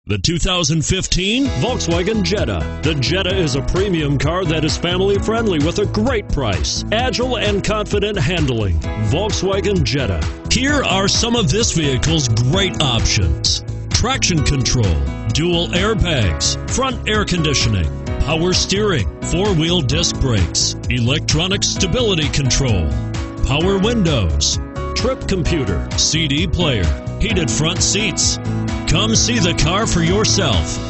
The 2015 Volkswagen Jetta. The Jetta is a premium car that is family friendly with a great price, agile and confident handling. Volkswagen Jetta. Here are some of this vehicle's great options: traction control, dual airbags, front air conditioning, power steering, four-wheel disc brakes, electronic stability control, power windows, trip computer, CD player, heated front seats. Come see the car for yourself.